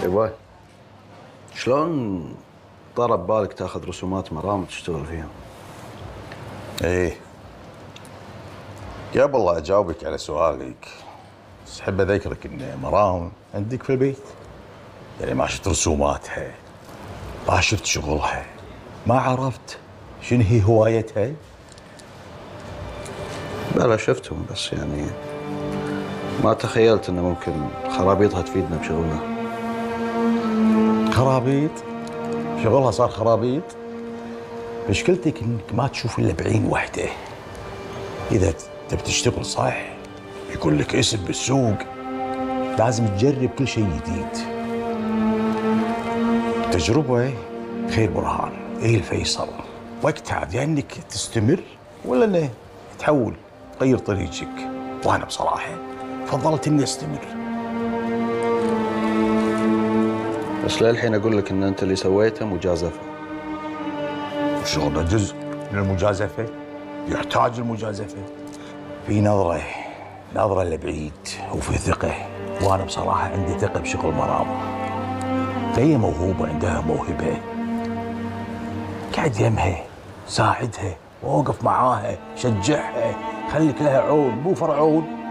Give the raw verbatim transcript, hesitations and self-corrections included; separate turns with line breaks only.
ايوه. شلون طرب بالك تاخذ رسومات مرام وتشتغل فيها؟
ايه، قبل لا اجاوبك على سؤالك بس احب اذكرك ان مرام عندك في البيت، يعني ما شفت رسوماتها، ما شفت شغلها، ما عرفت شنو هي هوايتها.
بلا شفتهم، بس يعني ما تخيلت انه ممكن خرابيطها تفيدنا بشغلنا.
خرابيط؟ شغلها صار خرابيط؟ مشكلتك انك ما تشوف الا بعين واحده. اذا تبي تشتغل صح يكون لك اسم بالسوق، لازم تجرب كل شيء جديد. تجربه خير برهان. ايه الفيصل وقتها يا انك تستمر ولا انه تحول تغير طريقك. وانا بصراحه فضلت اني استمر.
بس للحين اقول لك ان انت اللي سويته مجازفه.
وشغلنا جزء من المجازفه، يحتاج المجازفه. في نظره نظره لبعيد وفي ثقه، وانا بصراحه عندي ثقه بشغل مرام. هي موهوبه، عندها موهبه. قاعد يمها، ساعدها، ووقف معاها، شجعها، خليك لها عون مو فرعون.